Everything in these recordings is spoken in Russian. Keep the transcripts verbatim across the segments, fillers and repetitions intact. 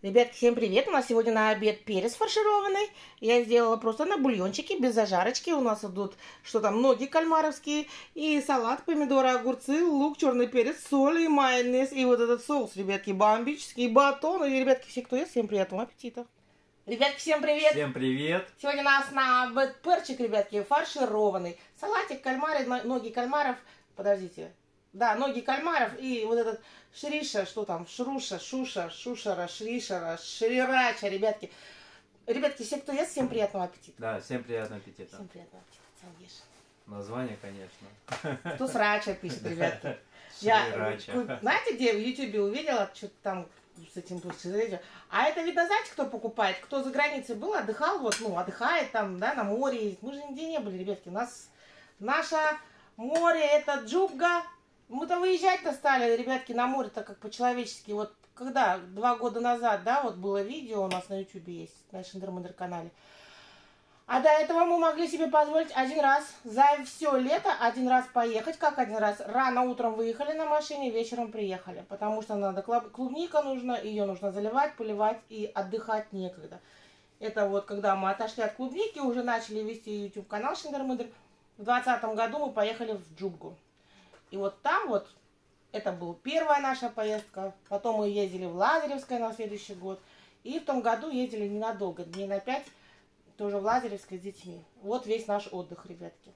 Ребят, всем привет! У нас сегодня на обед перец фаршированный. Я сделала просто на бульончике, без зажарочки. У нас идут, что там, ноги кальмаровские. И салат, помидоры, огурцы, лук, черный перец, соль и майонез. И вот этот соус, ребятки, бомбический батон. И, ребятки, все, кто ест, всем приятного аппетита! Ребятки, всем привет! Всем привет! Сегодня у нас на обед перчик, ребятки, фаршированный. Салатик, кальмары, ноги кальмаров. Подождите. Да, ноги кальмаров и вот этот шриша, что там, шруша, шуша, шушара, шришара, шрирача, ребятки. Ребятки, все, кто ест, всем приятного аппетита. Да, всем приятного аппетита. Всем приятного аппетита, сам ешь. Название, конечно. Кто срача пишет, ребятки. Я, знаете, где в ютубе увидела, что-то там с этим, а это видно, знаете, кто покупает? Кто за границей был, отдыхал, вот, ну, отдыхает там, да, на море. Мы же нигде не были, ребятки. У нас, наше море, это Джубга. Мы-то выезжать-то стали, ребятки, на море, так как по-человечески. Вот когда, два года назад, да, вот было видео у нас на ютубе есть, на Шиндер-Мендер канале. А до этого мы могли себе позволить один раз, за все лето, один раз поехать. Как один раз? Рано утром выехали на машине, вечером приехали. Потому что надо, клубника нужна, ее нужно заливать, поливать и отдыхать некогда. Это вот когда мы отошли от клубники, уже начали вести ютуб канал Шиндер-Мендер. В двадцатом году мы поехали в Джубгу. И вот там вот, это была первая наша поездка. Потом мы ездили в Лазаревское на следующий год. И в том году ездили ненадолго, дней на пять, тоже в Лазаревское с детьми. Вот весь наш отдых, ребятки.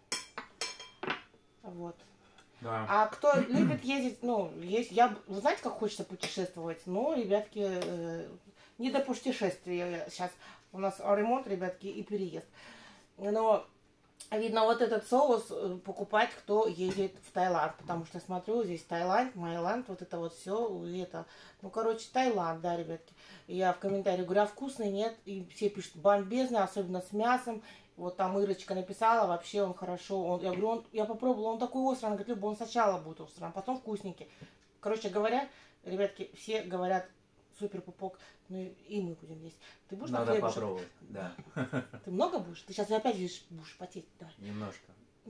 Вот. Да. А кто любит ездить, ну, есть, я, вы знаете, как хочется путешествовать? Ну, ребятки, э, не до путешествия сейчас. У нас ремонт, ребятки, и переезд. Но... Видно, вот этот соус покупать, кто едет в Таиланд. Потому что, смотрю, здесь Таиланд, Майланд, вот это вот все. Это, ну, короче, Таиланд, да, ребятки. И я в комментариях говорю, а вкусный, нет? И все пишут, бомбезный, особенно с мясом. Вот там Ирочка написала, вообще он хорошо. Он, я говорю, он, я попробовала, он такой острый. Она говорит, Люба, он сначала будет острый, а потом вкусненький. Короче говоря, ребятки, все говорят, супер пупок, ну и мы будем есть. Ты будешь Надо попробовать, да. Ты много будешь? Ты сейчас опять видишь, будешь потеть. Давай. Немножко.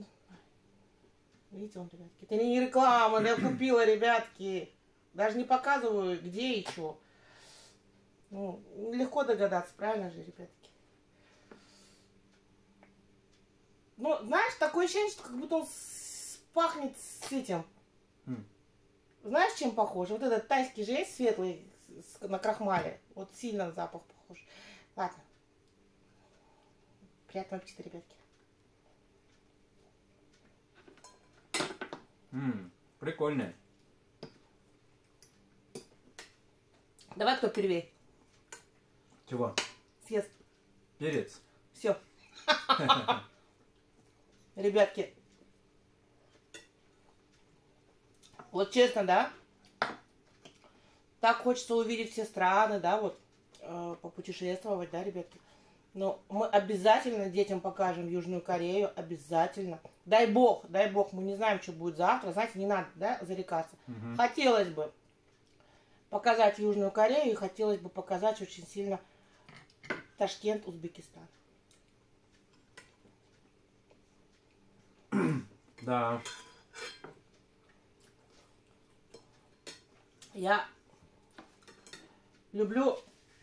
Видите, он, ребятки. Это не реклама, я купила, ребятки. Даже не показываю, где и что. Ну, легко догадаться, правильно же, ребятки? Ну, знаешь, такое ощущение, что как будто он пахнет с этим. Mm. Знаешь, чем похож? Вот этот тайский же есть светлый, на крахмале. Вот сильно запах похож. Ладно. Приятного аппетита, ребятки. Ммм, прикольно. Давай кто первее? Чего? Съест. Перец. Все. Ребятки. Вот честно, да? Так хочется увидеть все страны, да, вот, э, попутешествовать, да, ребятки. Но мы обязательно детям покажем Южную Корею, обязательно. Дай бог, дай бог, мы не знаем, что будет завтра, знаете, не надо, да, зарекаться. Угу. Хотелось бы показать Южную Корею и хотелось бы показать очень сильно Ташкент, Узбекистан. Да. Я люблю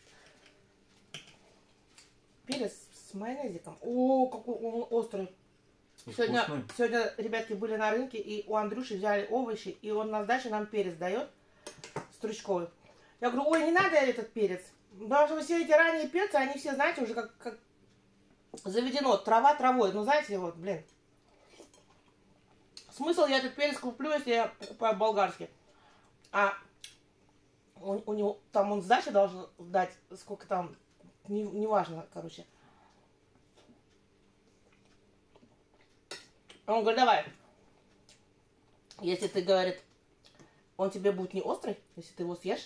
перец с майонезиком. О, какой он острый. Сегодня, сегодня, ребятки, были на рынке, и у Андрюши взяли овощи, и он на сдачу нам перец дает стручковый. Я говорю, ой, не надо этот перец. Потому что все эти ранние перцы, они все, знаете, уже как, как заведено, трава травой. Ну, знаете, вот, блин. Смысл я этот перец куплю, если я покупаю болгарский. А у, у него там он сдачи должен дать, сколько там, не, не важно, короче. Он говорит, давай. Если ты, говорит, он тебе будет не острый, если ты его съешь,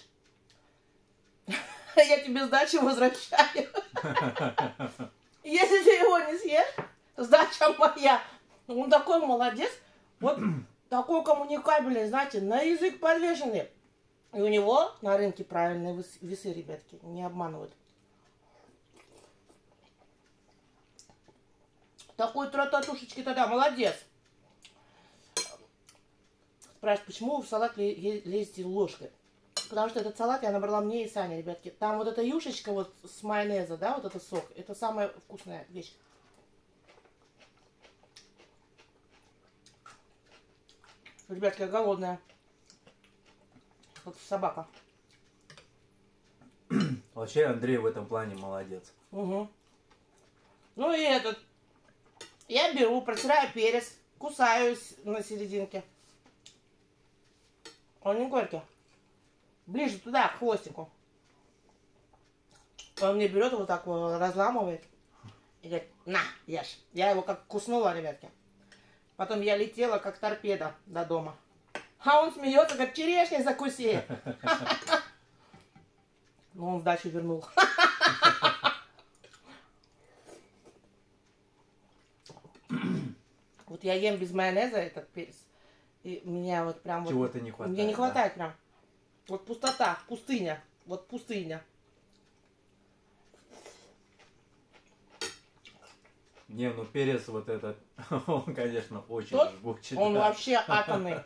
я тебе сдачу возвращаю. Если ты его не съешь, сдача моя. Он такой молодец. Вот такой коммуникабельный, знаете, на язык подвешенный. И у него на рынке правильные весы, ребятки, не обманывают. Такой трататушечки тогда, молодец. Спрашивают, почему вы в салат лезете ложкой? Потому что этот салат я набрала мне и Сане, ребятки. Там вот эта юшечка вот с майонеза, да, вот это сок. Это самая вкусная вещь. Ребятки, я голодная. Вот собака. Вообще Андрей в этом плане молодец. Угу. Ну и этот. Я беру, протираю перец, кусаюсь на серединке. Он не горький. Ближе туда, к хвостику. Он мне берет вот так вот, разламывает. И говорит, на, ешь. Я его как куснула, ребятки. Потом я летела, как торпеда, до дома. А он смеется, говорит, черешней закуси. Ну, он сдачу вернул. Вот я ем без майонеза этот перец. И меня вот прям вот... Чего-то не хватает. Мне не хватает прям. Вот пустота, пустыня. Вот пустыня. Не, ну перец вот этот, он, конечно, очень Тот, жгучий. он да. вообще атомный.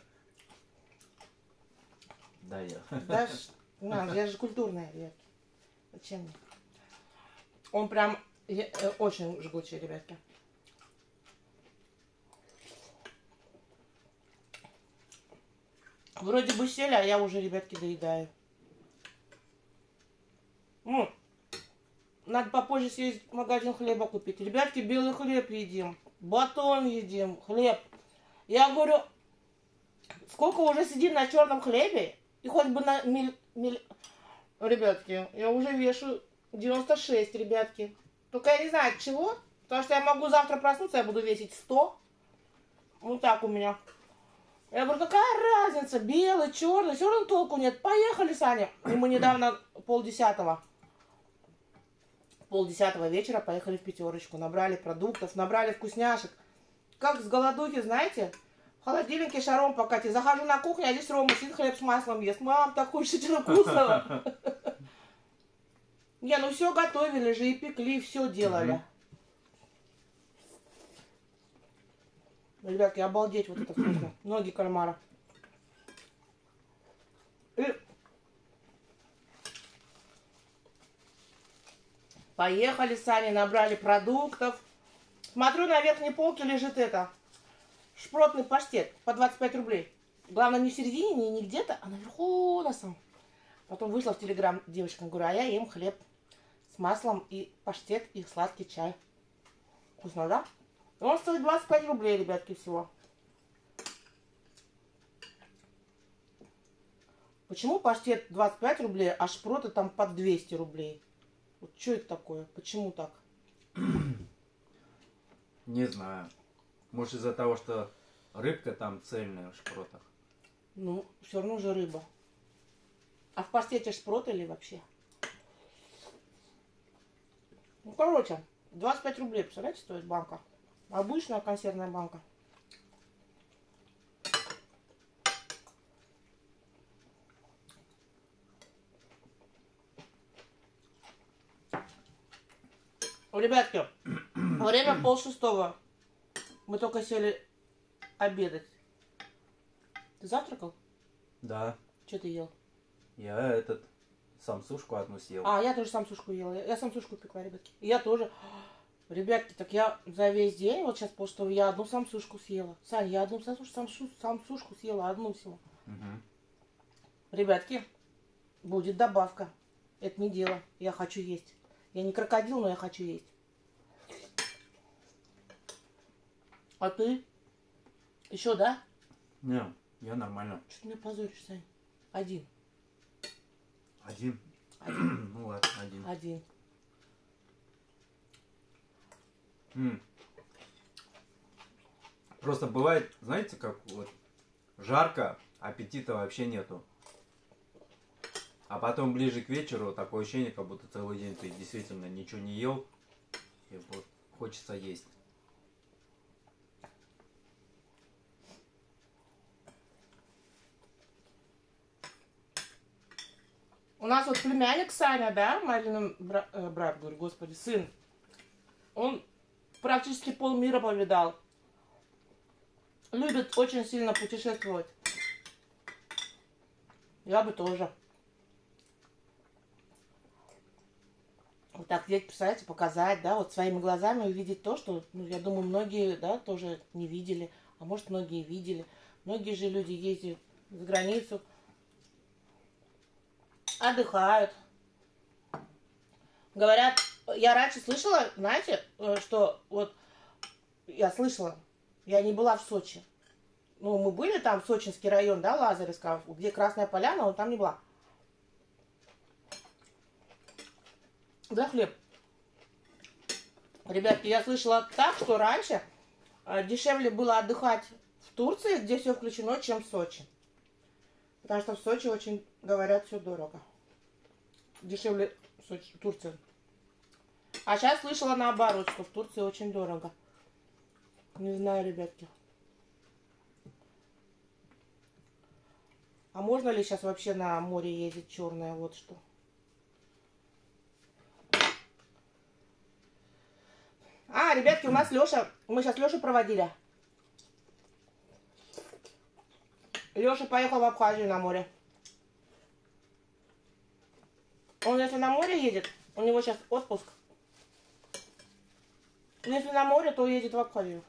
Да, я. Да, ж- на, я же культурная, ребятки. Зачем мне? Он прям э, э, очень жгучий, ребятки. Вроде бы сели, а я уже, ребятки, доедаю. Ну, надо попозже съездить в магазин хлеба купить. Ребятки, белый хлеб едим, батон едим, хлеб. Я говорю, сколько уже сидим на черном хлебе, и хоть бы на миль... миль... Ребятки, я уже вешу девяносто шесть, ребятки. Только я не знаю от чего, потому что я могу завтра проснуться, я буду весить сто. Вот так у меня. Я говорю, какая разница, белый, черный, все равно толку нет. Поехали, Саня. И мы недавно полдесятого, полдесятого вечера поехали в пятерочку. Набрали продуктов, набрали вкусняшек. Как с голодухи, знаете, в холодильнике шаром покатить. Захожу на кухню, а здесь Рома сидит, хлеб с маслом ест. Мам, так хочется чего вкусного. Не, ну все готовили же и пекли, все делали. Ребятки, обалдеть, вот это вкусно. Ноги кальмара. И... Поехали сами, набрали продуктов. Смотрю, на верхней полке лежит это. Шпротный паштет по двадцать пять рублей. Главное, не в середине, не, не где-то, а наверху на самом. Потом вышла в телеграм девочкам, говорю, а я ем хлеб с маслом и паштет, и сладкий чай. Вкусно, да? Он стоит двадцать пять рублей, ребятки, всего. Почему паштет двадцать пять рублей, а шпроты там по двести рублей? Вот что это такое? Почему так? Не знаю. Может из-за того, что рыбка там цельная в шпротах. Ну, все равно же рыба. А в паштете шпрот или вообще? Ну, короче, двадцать пять рублей, представляете, стоит банка. Обычная консервная банка. Ребятки, время полшестого. Мы только сели обедать. Ты завтракал? Да. Что ты ел? Я этот самсушку одну съел. А, я тоже самсушку ела. Я самсушку пекла, ребятки. И я тоже. Ребятки, так я за весь день, вот сейчас полшестого, я одну самсушку съела. Сань, я одну самсушку, самсушку, самсушку съела, одну всего. Угу. Ребятки, будет добавка. Это не дело. Я хочу есть. Я не крокодил, но я хочу есть. А ты? Еще, да? Не, я нормально. Что ты меня позоришь, Сань? Один. Один? Один. Ну ладно, один. Один. М. Просто бывает, знаете, как вот жарко, аппетита вообще нету. А потом ближе к вечеру такое ощущение, как будто целый день ты действительно ничего не ел. И вот хочется есть. У нас вот племянник Саня, да, Марина, бра... э, брат, говорю, господи, сын. Он практически полмира повидал. Любит очень сильно путешествовать. Я бы тоже. Вот так здесь, представляете, показать, да, вот своими глазами увидеть то, что, ну, я думаю, многие, да, тоже не видели, а может, многие видели. Многие же люди ездят за границу, отдыхают. Говорят, я раньше слышала, знаете, что вот, я слышала, я не была в Сочи. Ну, мы были там, Сочинский район, да, Лазаревского, где Красная Поляна, но там не была. За хлеб. Ребятки, я слышала так, что раньше дешевле было отдыхать в Турции, где все включено, чем в Сочи. Потому что в Сочи очень, говорят, все дорого. Дешевле в Сочи, Турции. А сейчас слышала наоборот, что в Турции очень дорого. Не знаю, ребятки. А можно ли сейчас вообще на море ездить черное? Вот что. А, ребятки, у нас Леша, мы сейчас Лешу проводили. Леша поехал в Абхазию на море. Он если на море едет, у него сейчас отпуск. Если на море, то едет в Абхазию.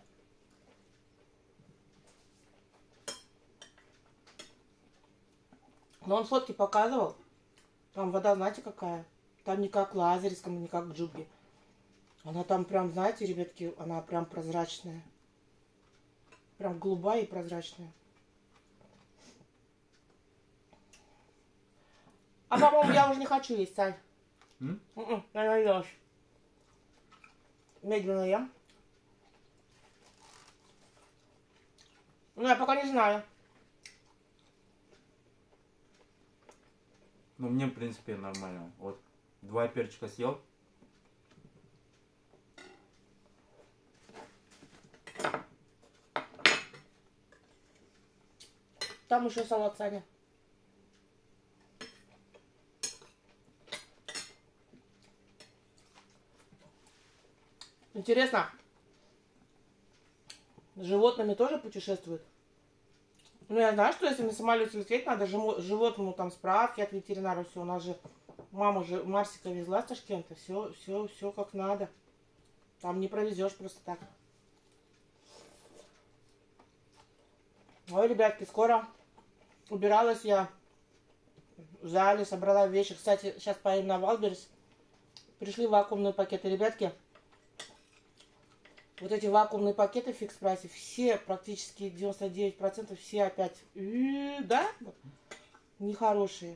Но он фотки показывал. Там вода, знаете, какая? Там не как в Лазаревском, не как в Джубе. Она там прям, знаете, ребятки, она прям прозрачная. Прям голубая и прозрачная. А, по-моему, я уже не хочу есть, Сань. М? М-м, я наелась. Медленно ем. Ну, я пока не знаю. Ну, мне, в принципе, нормально. Вот, два перчика съел. Там еще салат, Саня. Интересно, с животными тоже путешествуют? Ну, я знаю, что если на самолете лететь, надо животному там справки от ветеринара, все. У нас же мама же Марсика везла с Ташкента, все, все, все как надо. Там не провезешь просто так. Ой, ребятки, скоро убиралась я в зале, собрала вещи. Кстати, сейчас поедем на Валберес. Пришли вакуумные пакеты, ребятки. Вот эти вакуумные пакеты в фикс прайсе, все, практически девяносто девять процентов, все опять, да, нехорошие.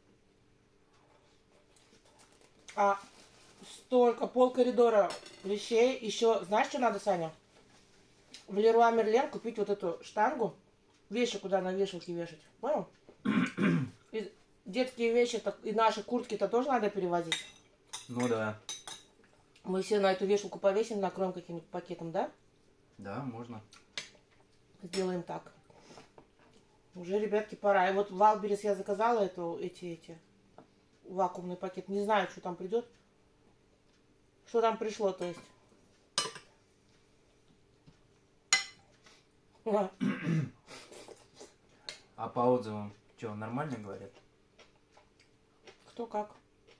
А столько, пол коридора вещей. Еще, знаешь, что надо, Саня? В Леруа Мерлен купить вот эту штангу, вещи куда на вешалке вешать, понял? И детские вещи и наши куртки-то тоже надо перевозить. Ну да. Мы все на эту вешалку повесим, накроем каким-нибудь пакетом, да? Да, можно. Сделаем так. Уже, ребятки, пора. И вот в Валберес я заказала эту, эти, эти вакуумный пакет. Не знаю, что там придет. Что там пришло, то есть. А по отзывам, что, нормально говорят? Кто как.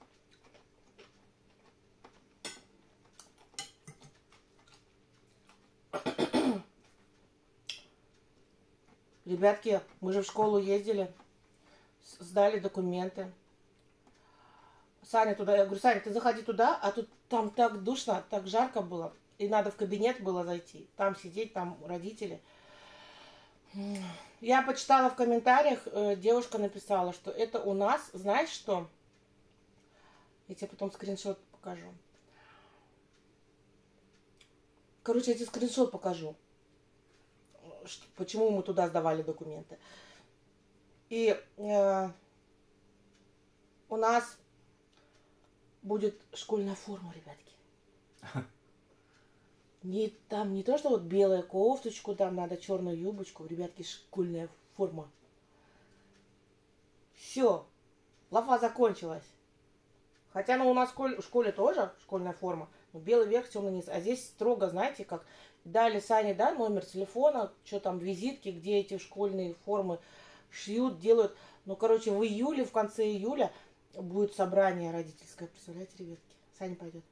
Ребятки, мы же в школу ездили, сдали документы. Саня туда, я говорю, Саня, ты заходи туда, а тут там так душно, так жарко было. И надо в кабинет было зайти, там сидеть, там родители. Я почитала в комментариях, девушка написала, что это у нас, знаешь что? Я тебе потом скриншот покажу. Короче, я тебе скриншот покажу. Почему мы туда сдавали документы. И э, у нас будет школьная форма, ребятки. Не, там не то, что вот белая кофточку, там надо черную юбочку, ребятки, школьная форма. Все, лафа закончилась. Хотя ну, у нас в школе тоже школьная форма, но белый верх, темный низ. А здесь строго, знаете, как дали Сане, да, номер телефона, что там, визитки, где эти школьные формы шьют, делают. Ну, короче, в июле, в конце июля будет собрание родительское. Представляете, ребятки? Саня пойдет.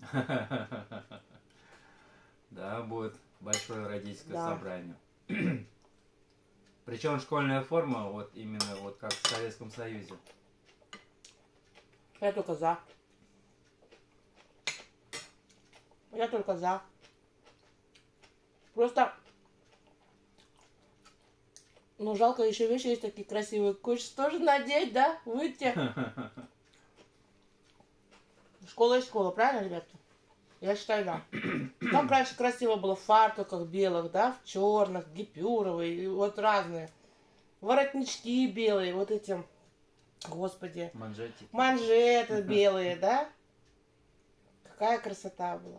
Да, будет большое родительское Да. собрание. Причем школьная форма, вот именно вот как в Советском Союзе. Я только за. Я только за. Просто, ну, жалко, еще вещи есть такие красивые. Хочешь тоже надеть, да? Выйти. Школа есть школа, правильно, ребятки? Я считаю, да. Как раньше красиво было в фартуках белых, да, в черных, гипюровые, вот разные. Воротнички белые, вот эти, господи. Манжетики. Манжеты белые, да? Какая красота была.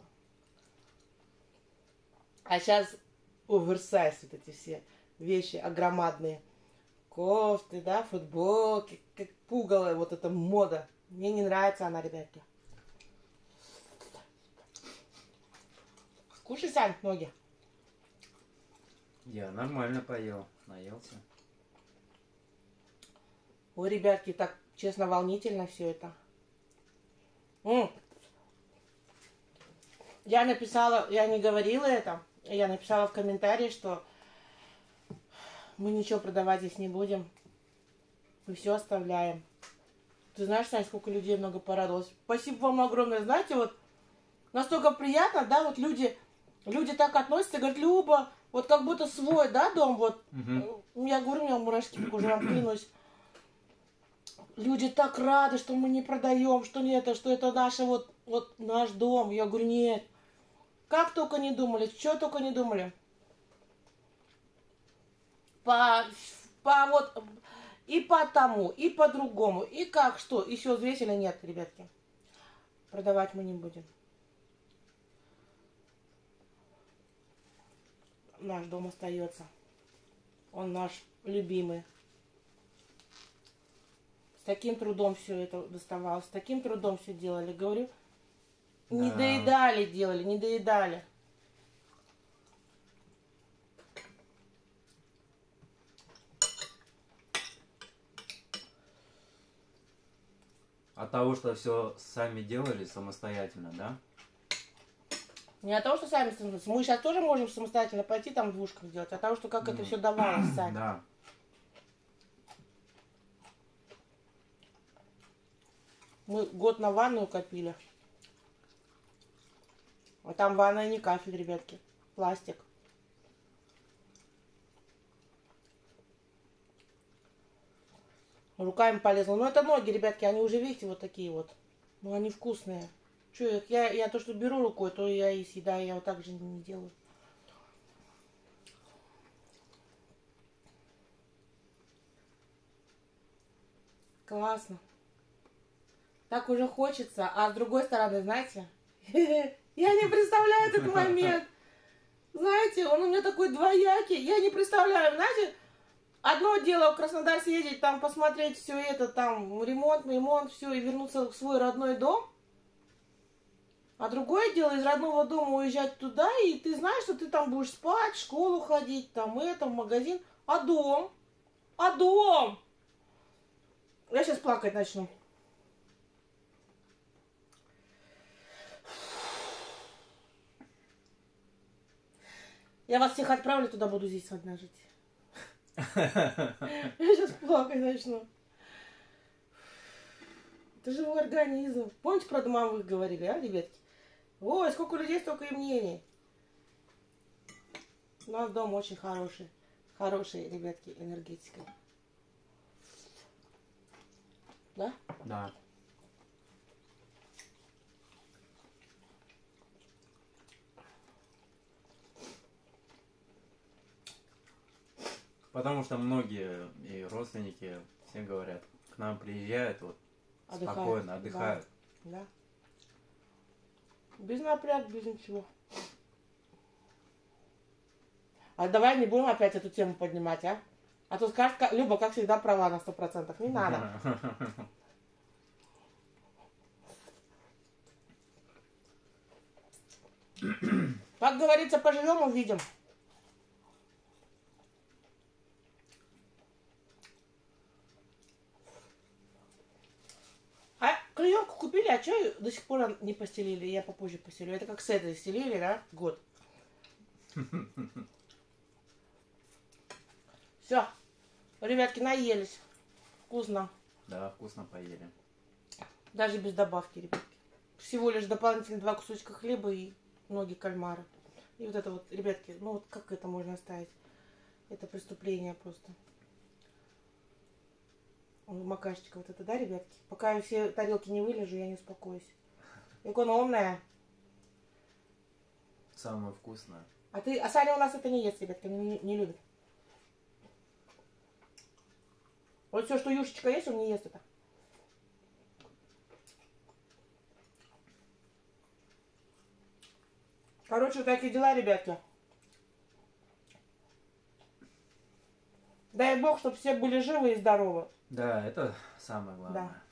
А сейчас оверсайз, вот эти все вещи огромадные. Кофты, да, футболки, как пугало, вот эта мода. Мне не нравится она, ребятки. Кушай, Сань, ноги. Я нормально поел, наелся. Ой, ребятки, так, честно, волнительно все это. М. Я написала, я не говорила это, я написала в комментарии, что мы ничего продавать здесь не будем. Мы все оставляем. Ты знаешь, Сань, сколько людей много порадовалось. Спасибо вам огромное. Знаете, вот настолько приятно, да, вот люди, люди так относятся, говорят, Люба, вот как будто свой, да, дом, вот. Угу. Я говорю, у меня мурашки по коже, вам клянусь. Люди так рады, что мы не продаем, что нет, что это наш, вот, вот наш дом. Я говорю, нет. Как только не думали, что только не думали. По, по вот, и по тому, и по другому, и как, что. И все взвесили, нет, ребятки. Продавать мы не будем. Наш дом остается. Он наш любимый. С таким трудом все это доставалось, с таким трудом все делали. Говорю, не Да. доедали делали, не доедали. От того, что все сами делали самостоятельно, да? Не от того, что сами, мы сейчас тоже можем самостоятельно пойти там в двушках делать, а от того, что как это все давалось, Сань. Да. Мы год на ванную копили. А там ванная не кафель, ребятки. Пластик. Руками полезла. Ну, это ноги, ребятки, они уже, видите, вот такие вот. Ну, они вкусные. Че, я, я то, что беру рукой, то я и съедаю. Я вот так же не делаю. Классно. Так уже хочется. А с другой стороны, знаете, я не представляю этот момент. Знаете, он у меня такой двоякий. Я не представляю, знаете, одно дело в Краснодар съездить, там посмотреть все это, там ремонт, ремонт, все, и вернуться в свой родной дом. А другое дело из родного дома уезжать туда, и ты знаешь, что ты там будешь спать, в школу ходить, там это, в магазин. А дом? А дом? Я сейчас плакать начну. Я вас всех отправлю, туда буду здесь одна жить. Я сейчас плакать начну. Это живой организм. Помните, про домовых говорили, а, ребятки? Ой, сколько людей, столько и мнений. У нас дом очень хороший. Хороший, ребятки, энергетика. Да? Да. Потому что многие и родственники все говорят, к нам приезжают, вот Отдыхают. спокойно отдыхают. Да. Да. Без напряг, без ничего. А давай не будем опять эту тему поднимать, а? А то скажет, Люба, как всегда, права на сто процентов. Не надо. Как говорится, поживем, увидим. А клеенку купили, а что до сих пор не постелили, я попозже постелю. Это как с этой стелили, да? Год. Все. Ребятки, наелись. Вкусно. Да, вкусно поели. Даже без добавки, ребятки. Всего лишь дополнительно два кусочка хлеба и ноги кальмара. И вот это вот, ребятки, ну вот как это можно оставить? Это преступление просто. Макашечка вот это, да, ребятки? Пока я все тарелки не вылежу, я не успокоюсь. Экономная. Самое вкусное. А ты, а Саня у нас это не ест, ребятки, не, не любит. Вот все, что Юшечка есть, он не ест это. Короче, вот такие дела, ребятки. Дай Бог, чтобы все были живы и здоровы. Да, это самое главное. Да.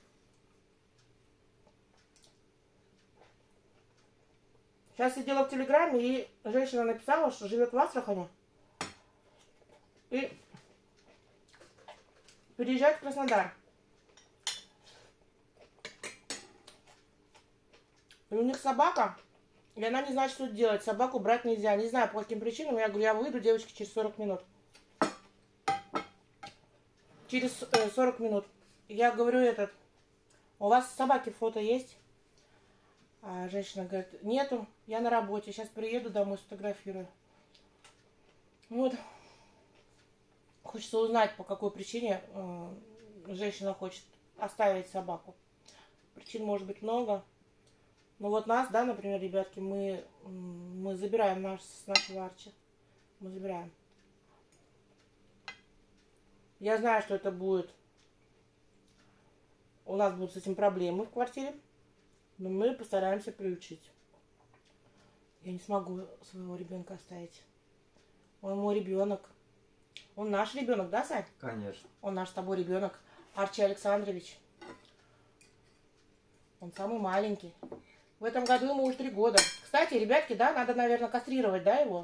Сейчас сидела в Телеграме, и женщина написала, что живет в Астрахани. И переезжает в Краснодар. И у них собака, и она не знает, что делать. Собаку брать нельзя. Не знаю, по каким причинам. Я говорю, я выйду, девочки, через сорок минут. Через э, сорок минут. Я говорю, этот, у вас собаки фото есть? А женщина говорит, нету, я на работе. Сейчас приеду домой, сфотографирую. Вот. Хочется узнать, по какой причине э, женщина хочет оставить собаку. Причин может быть много. Ну вот нас, да, например, ребятки, мы, мы забираем наш, с нашего Арчи. Мы забираем. Я знаю, что это будет... У нас будут с этим проблемы в квартире. Но мы постараемся приучить. Я не смогу своего ребенка оставить. Он мой ребенок. Он наш ребенок, да, Сань? Конечно. Он наш с тобой ребенок. Арчи Александрович. Он самый маленький. В этом году ему уже три года. Кстати, ребятки, да, надо, наверное, кастрировать, да, его?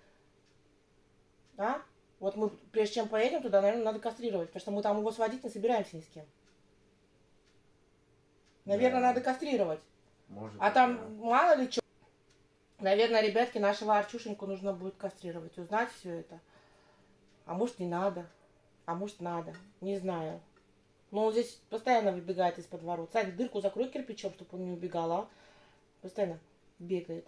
Да? Вот мы, прежде чем поедем туда, наверное, надо кастрировать, потому что мы там его сводить не собираемся ни с кем. Наверное, да. Надо кастрировать. Может, а там да. Мало ли что. Наверное, ребятки, нашего Арчушеньку нужно будет кастрировать, узнать все это. А может, не надо. А может, надо. Не знаю. Но он здесь постоянно выбегает из-под ворот. Сань, дырку закрой кирпичом, чтобы он не убегал, а? Постоянно бегает.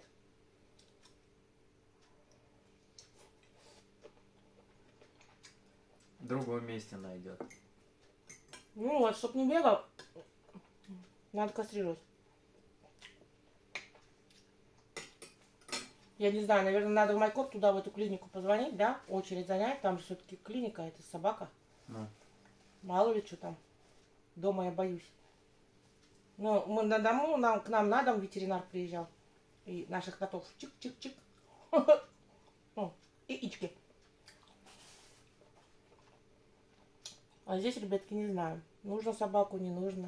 В другом месте найдет. Ну вот, чтобы не бегал, надо кастрировать. Я не знаю, наверное, надо в Майкоп туда, в эту клинику позвонить, да? Очередь занять. Там же все-таки клиника, это собака. Ну. Мало ли что там. Дома я боюсь. Ну, мы на дому, нам, к нам на дом ветеринар приезжал. И наших котов чик-чик-чик. Ну, и ички. А здесь, ребятки, не знаю. Нужно собаку, не нужно.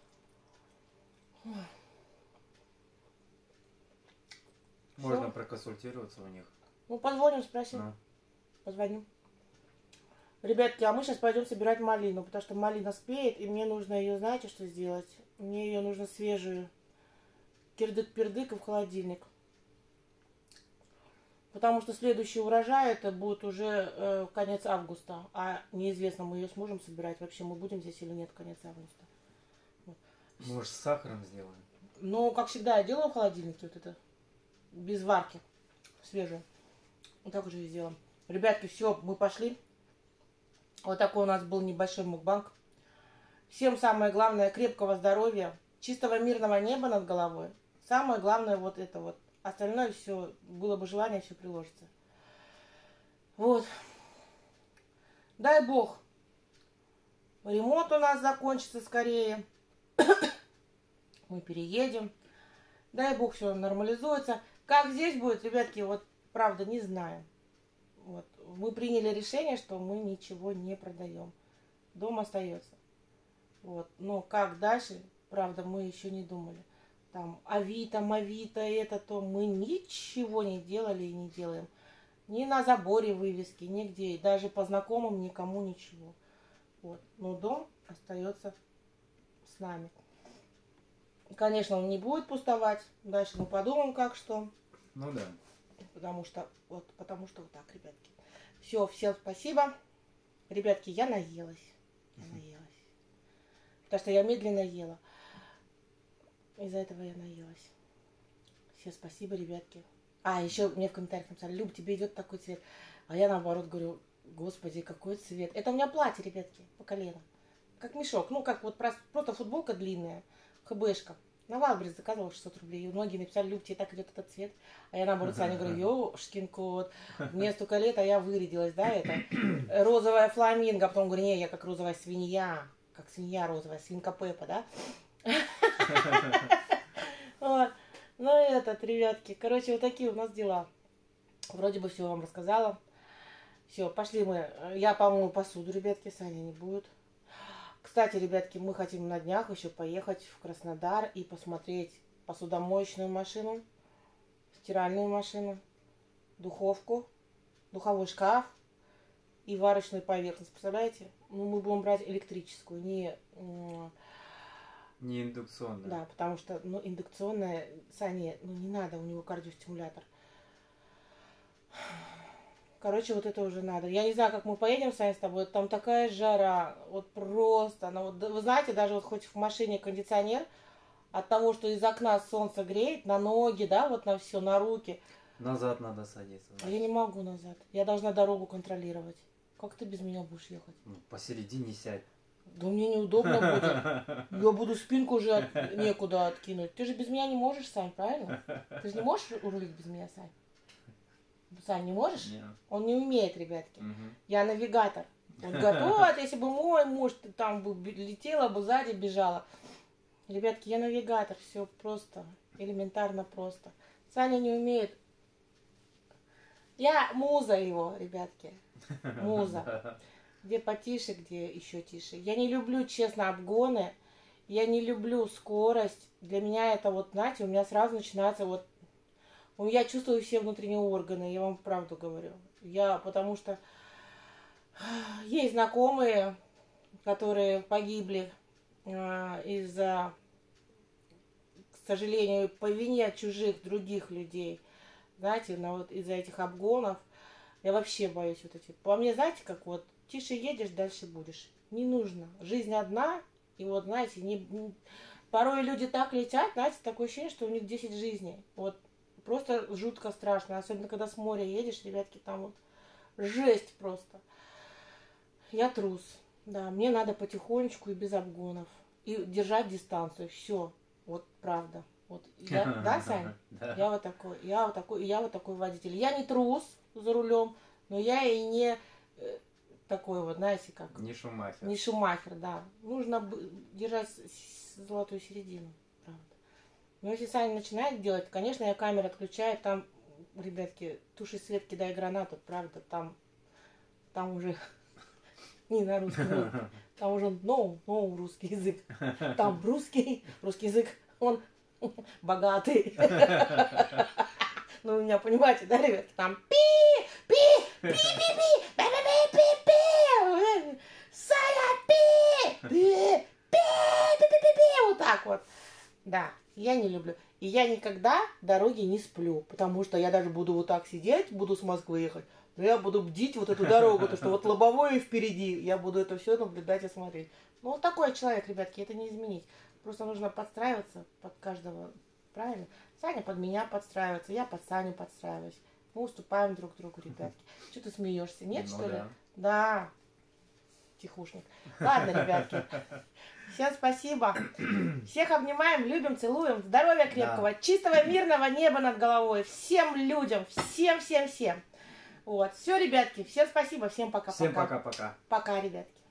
Можно Всё? проконсультироваться у них. Ну, позвоним, спросим. Ну. Позвоним. Ребятки, а мы сейчас пойдем собирать малину, потому что малина спеет, и мне нужно ее, знаете, что сделать? Мне ее нужно свежую. Кирдык-пердык и в холодильник. Потому что следующий урожай это будет уже э, конец августа. А неизвестно, мы ее сможем собирать. Вообще мы будем здесь или нет конец августа. Вот. Может, с сахаром сделаем? Ну, как всегда, я делаю в холодильнике вот это. Без варки. Свежую. Вот так уже и сделаем. Ребятки, все, мы пошли. Вот такой у нас был небольшой мукбанг. Всем самое главное крепкого здоровья, чистого мирного неба над головой. Самое главное вот это вот. Остальное все, было бы желание, все приложится. Вот. Дай бог. Ремонт у нас закончится скорее. Мы переедем. Дай бог, все нормализуется. Как здесь будет, ребятки, вот правда не знаю. Вот. Мы приняли решение, что мы ничего не продаем. Дом остается. Вот. Но как дальше, правда, мы еще не думали. Там Авито, Мавито, это, то мы ничего не делали и не делаем. Ни на заборе вывески, нигде. Даже по знакомым никому ничего. Вот. Но дом остается с нами. Конечно, он не будет пустовать. Дальше мы подумаем, как что. Ну да. Потому что вот, потому что вот так, ребятки. Все, всем спасибо. Ребятки, я наелась. Я наелась. Потому что я медленно ела. Из-за этого я наелась. Всем спасибо, ребятки. А, еще мне в комментариях написали: Люб, тебе идет такой цвет. А я наоборот говорю: Господи, какой цвет. Это у меня платье, ребятки, по колено. Как мешок. Ну, как вот просто футболка длинная. ХБшка. На Валберес заказывала шестьсот рублей. И многие написали: Люб, тебе так идет этот цвет. А я наоборот Сане говорю: ёшкин кот. Мне столько лет, а я вырядилась, да, это розовая фламинго. А потом говорю: не, я как розовая свинья. Как свинья розовая, свинка Пеппа, да? Вот. Ну, этот, ребятки, короче, вот такие у нас дела. Вроде бы все вам рассказала. Все, пошли мы. Я помою посуду, ребятки, Саня не будет. Кстати, ребятки, мы хотим на днях еще поехать в Краснодар и посмотреть посудомоечную машину, стиральную машину, духовку, духовой шкаф и варочную поверхность. Представляете? Ну, мы будем брать электрическую, не... Не индукционная. Да, потому что, ну, индукционная, Сане, ну, не надо, у него кардиостимулятор. Короче, вот это уже надо. Я не знаю, как мы поедем, Саня, с тобой, там такая жара, вот просто, ну, вот, вы знаете, даже вот хоть в машине кондиционер, от того, что из окна солнце греет, на ноги, да, вот на все, на руки. Назад надо садиться. А я не могу назад, я должна дорогу контролировать. Как ты без меня будешь ехать? Ну, посередине сядь. Да мне неудобно будет. Я буду спинку уже от... некуда откинуть. Ты же без меня не можешь, Сань, правильно? Ты же не можешь рулить без меня, Сань? Сань, не можешь? Нет. Он не умеет, ребятки. Угу. Я навигатор. Он говорит: вот, если бы мой муж там бы летела бы, сзади бежала. Ребятки, я навигатор. Все просто. Элементарно просто. Саня не умеет. Я муза его, ребятки. Муза. Где потише, где еще тише. Я не люблю, честно, обгоны. Я не люблю скорость. Для меня это вот, знаете, у меня сразу начинается вот... Я чувствую все внутренние органы, я вам правду говорю. Я, потому что есть знакомые, которые погибли э, из-за, к сожалению, по вине чужих, других людей. Знаете, на вот из-за этих обгонов. Я вообще боюсь вот эти. По мне, знаете, как вот тише едешь, дальше будешь. Не нужно. Жизнь одна, и вот, знаете, не, не... порой люди так летят, знаете, такое ощущение, что у них десять жизней. Вот просто жутко страшно. Особенно, когда с моря едешь, ребятки, там вот жесть просто. Я трус. Да, мне надо потихонечку и без обгонов. И держать дистанцию. Все. Вот правда. Вот я, да, Сань? Я вот такой, я вот такой, я вот такой водитель. Я не трус за рулем, но я и не э, такой вот, знаете, как... Не шумахер. Не шумахер, да. Нужно держать золотую середину, правда. Но если Саня начинает делать, конечно, я камеру отключаю, там, ребятки, туши свет, кидай гранату, правда, там, там уже не на русском, там уже no, no русский язык. Там русский, русский язык, он богатый. Ну, у меня, понимаете, да, ребят, там пи, пи, пи, пи, пи, пи, пи, пи, пи, Саня, пи, пи, пи, пи, пи, пи, вот так вот. Да, я не люблю. И я никогда дороги не сплю, потому что я даже буду вот так сидеть, буду с Москвы ехать, но я буду бдить вот эту дорогу, то что вот лобовое впереди, я буду это все наблюдать и смотреть. Ну, вот такой человек, ребятки, это не изменить. Просто нужно подстраиваться под каждого, правильно? Саня под меня подстраивается, я под Саню подстраиваюсь. Мы уступаем друг другу, ребятки. Что ты смеешься? Нет, ну, что да. ли? Да. Тихушник. Ладно, ребятки. Всем спасибо. Всех обнимаем, любим, целуем. Здоровья крепкого, да. Чистого, мирного неба над головой. Всем людям, всем, всем, всем. Вот. Все, ребятки. Всем спасибо. Всем пока-пока. Всем пока-пока. Пока, ребятки.